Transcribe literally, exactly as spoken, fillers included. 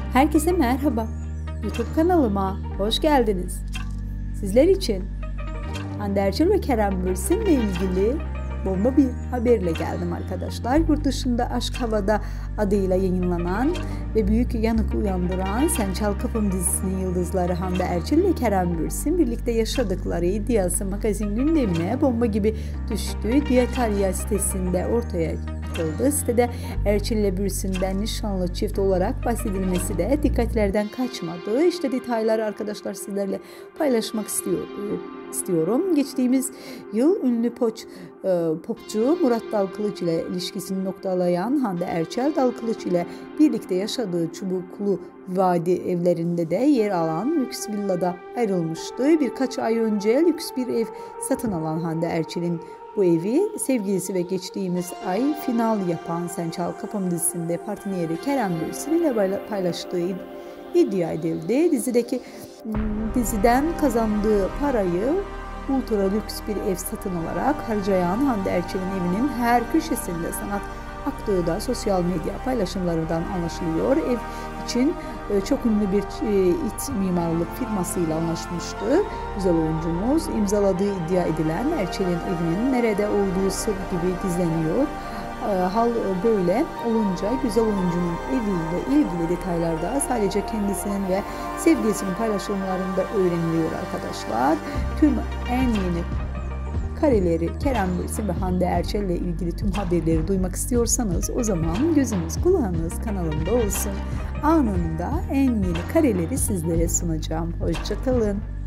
Herkese merhaba. YouTube kanalıma hoş geldiniz. Sizler için Hande Erçel ve Kerem Bürsin'le ilgili bomba bir haberle geldim arkadaşlar. Yurt dışında Aşk Havada adıyla yayınlanan ve büyük yankı uyandıran Sen Çal Kapım dizisinin yıldızları Hande Erçel ve Kerem Bürsin birlikte yaşadıkları iddiası magazin gündemine bomba gibi düştü. Diyetarya sitesinde ortaya çıkıldı. Sitede Erçel ile Bürsin'den nişanlı çift olarak bahsedilmesi de dikkatlerden kaçmadı. İşte detayları arkadaşlar sizlerle paylaşmak istiyorum. istiyorum. Geçtiğimiz yıl ünlü poç, e, popçu Murat Dalkılıç ile ilişkisini noktalayan Hande Erçel, Dalkılıç ile birlikte yaşadığı Çubuklu Vadi evlerinde de yer alan lüks villada ayrılmıştı. Birkaç ay önce lüks bir ev satın alan Hande Erçel'in bu evi sevgilisi ve geçtiğimiz ay final yapan Sen Çal Kapım dizisinde partneri Kerem Bürsin ile paylaştığı iddia edildi. Dizideki diziden kazandığı parayı ultra lüks bir ev satın alarak harcayan Hande Erçel'in evinin her köşesinde sanat aktığı da sosyal medya paylaşımlarından anlaşılıyor. Ev için çok ünlü bir it mimarlık firmasıyla anlaşmıştı. Güzel oyuncumuz imzaladığı iddia edilen Erçel'in evinin nerede olduğu sır gibi gizleniyor. Hal böyle olunca güzel oyuncunun eviyle ilgili detaylarda sadece kendisinin ve sevgilisinin paylaşımlarında öğreniliyor arkadaşlar. Tüm en yeni kareleri Kerem Bürsin ve Hande Erçel ile ilgili tüm haberleri duymak istiyorsanız o zaman gözünüz kulağınız kanalımda olsun. Anında en yeni kareleri sizlere sunacağım. Hoşça kalın.